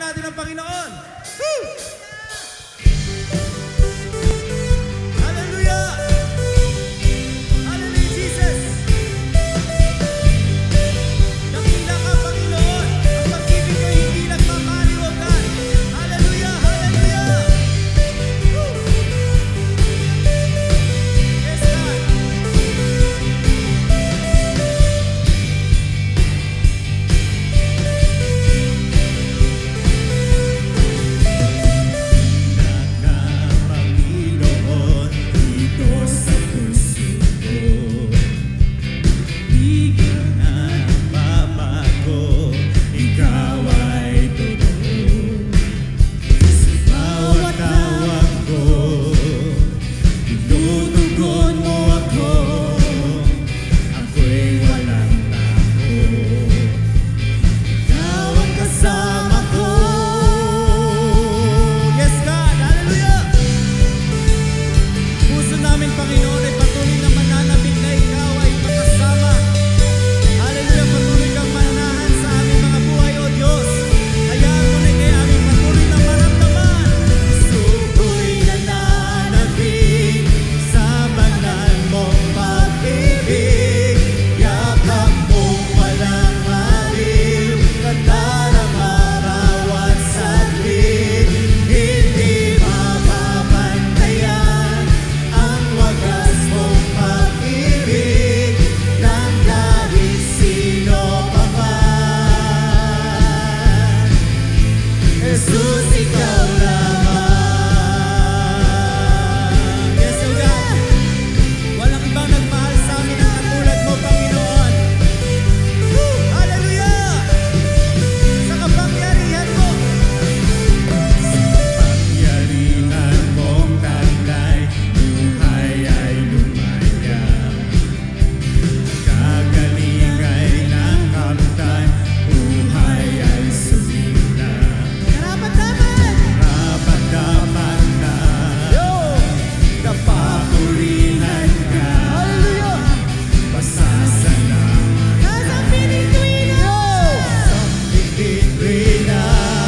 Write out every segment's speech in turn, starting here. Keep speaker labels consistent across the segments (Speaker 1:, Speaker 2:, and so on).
Speaker 1: natin ang Panginoon. Woo! Hallelujah! Hallelujah, Jesus! Dakila ka, Panginoon. Ang pag-ibig ko hindi nagmamaliwagan. Hallelujah! Hallelujah! Woo! Yes, God! Panginoon ay patuloy na mananabik na ikaw ay makasama. Hallelujah, patuloy kang manahan sa aming mga buhay, O Diyos. Hayaan mo na kay aming patuloy na maramdaman. Puso ko'y nananabik sa banal mong pag-ibig. Yakap mong walang maliw, kadarama bawat saglit. Hindi mapapantayan ang wagas mong pag-ibig ng kahit sino pa man. Jesus, ikaw lamang. Yes, O God. Walang ibang nagmahal sa amin ang katulad mo, Panginoon. Woo! Hallelujah! Sa kapangyarihan mo. Pangyarihan mong taglay, buhay ay lumaya. Kagaling ay nakamtan, buhay ay sumila. Karapat-dapat! Karapat-dapat na napapurihan ka. Hallelujah! Pasasalamat
Speaker 2: Nasa piling tuwina!
Speaker 1: sa pigit na.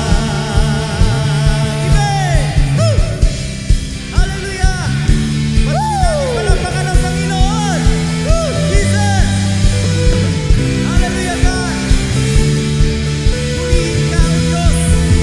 Speaker 1: Woo! Hallelujah! Patuloy natin palapakan ang Panginoon. Woo! Jesus! Hallelujah, God! Purihin ka, O Diyos.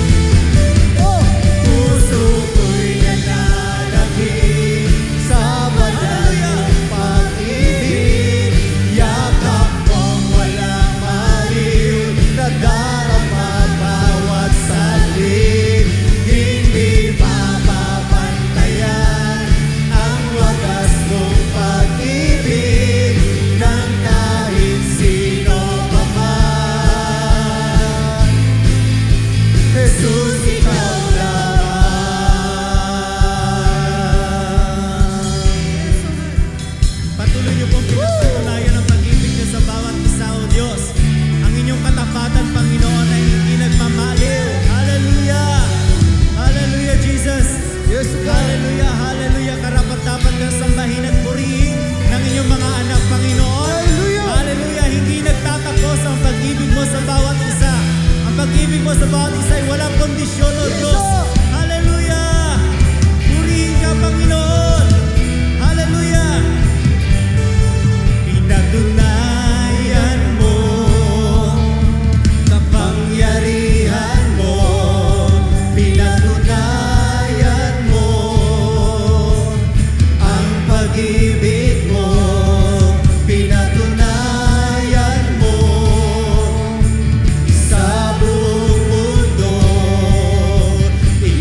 Speaker 1: Puso ko'y nananabik sa banal mong pag-ibig. Yakap mong walang maliw, nadarama bawat saglit. Hindi mapapantayan ang wagas mong pag-ibig ng kahit sino pa man. Jesus, ikaw lamang. Patuloy niyo pong pinagpatunayan ang pag-ibig niyo sa bawat isa, O Diyos. Ang inyong katapatan, Panginoon, ay hindi nagmamaliw. Hallelujah! Hallelujah, Jesus!
Speaker 3: Yes, God.
Speaker 1: Hallelujah! Hallelujah! Karapat-dapat kang sambahin at purihin ng inyong mga anak, Panginoon.
Speaker 3: Hallelujah!
Speaker 1: Hallelujah! Hindi nagtatapos ang pag-ibig mo sa bawat isa. Ang pag-ibig mo sa bawat isa ay walang kondisyon, O Diyos. Hallelujah! Purihin ka, Panginoon. Hallelujah! Pinatunayan mo kapangyarihan mo. Pinatunayan mo ang pag-ibig mo. Pinatunayan mo sa buong mundo.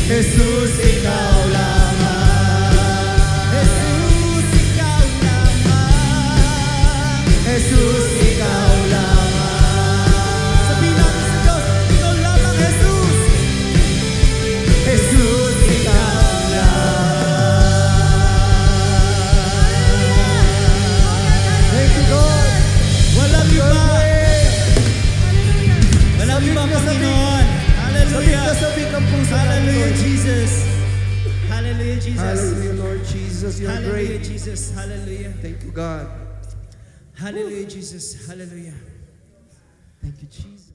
Speaker 1: Jesus, ikaw lamang. Jesus, ikaw lamang. Jesus, ikaw lamang. Sabihin natin sa Diyos, ikaw lamang, Jesus. Jesus, ikaw lamang. Thank you, God. Walang iba. Walang iba, Panginoon. Hallelujah. Hallelujah, Jesus. Hallelujah, Jesus.
Speaker 3: Hallelujah, Lord Jesus. You're
Speaker 1: Hallelujah,
Speaker 3: great.
Speaker 1: Jesus. Hallelujah.
Speaker 3: Thank you, God.
Speaker 1: Hallelujah, Jesus. Hallelujah.
Speaker 3: Thank you, Jesus.